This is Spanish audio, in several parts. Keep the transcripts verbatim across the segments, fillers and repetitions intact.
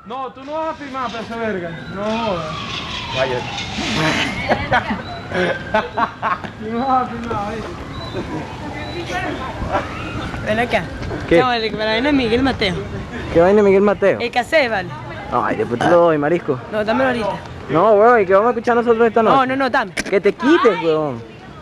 No, tú no vas a filmar, pedazo de verga. No jodas. Vaya. Tú no vas a filmar, ¿viste? Ven acá. ¿Qué? No, vale, para vaina es Miguel Mateo. ¿Qué vaina Miguel Mateo? El casé, vale. Ay, después te lo doy, marisco. No, dámelo ahorita. No, weón, ¿y qué vamos a escuchar nosotros esta noche? No, no, no, dame. Que te quites, weón.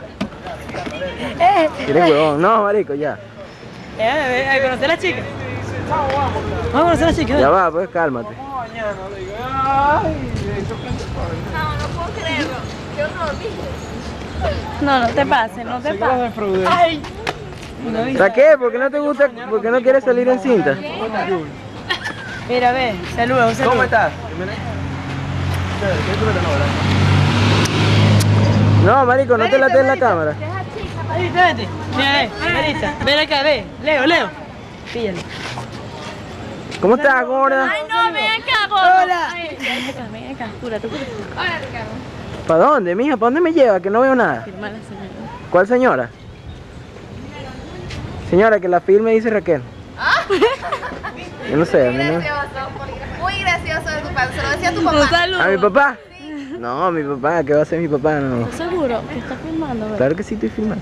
Eh, ¿Quieres, weón? No, marico, ya. eh, a conocer a la chica. Vamos a conocer a la chica. Ya va, pues cálmate. Mañana, le digo, ay, eso No, no puedo creerlo. Qué horror, ¿viste? No, no te pases, no te Siglos de pases. Freud. Ay. No, ¿Para qué? ¿Por qué no te gusta? ¿Por qué no quieres salir en cinta? mira, ve, saluda, un saludo. ¿Cómo estás? No, marico, no te la en la cámara. Ahí, vete. Mira, ve, Marita, ven acá, ve. Leo, Leo. Píllalo. ¿Cómo estás, gorda? Ay, no, ven acá, gordo. Hola. Ven acá, ven acá, cúrate, cúrate. Hola, Ricardo. ¿Para dónde, mija? ¿Para dónde me lleva? Que no veo nada. Firma la señora. ¿Cuál señora? Señora, que la firme dice Raquel. Yo no sé, a mí Muy no. gracioso, muy gracioso de tu padre. Se lo decía a tu Un papá. saludo. ¿A mi papá? No, mi papá, ¿qué va a hacer mi papá? No. ¿Estás seguro que estás filmando? Ve? Claro que sí estoy filmando.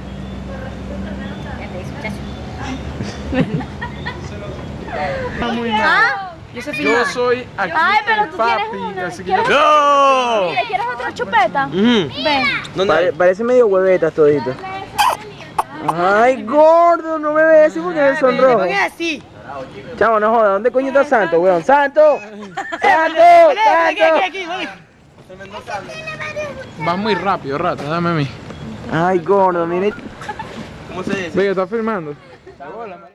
¿Ah? Yo sé Yo filmar. soy aquí Ay, pero el tú tienes papi, una. así que ¿Quieres, ¡No! mira, ¿quieres otra chupeta? Ujú. Ven. Pare- parece medio huevetas todito. Ay, gordo, no me beses porque me Te sonrojo. pones así. Chamo, no joda, ¿dónde coño está Santo, weón? ¡Santo! ¡Santo! Aquí, aquí, ¡Santo! aquí, voy. vas muy rápido, rata, dame a mí. Ay, gordo, mire. Ve, está filmando.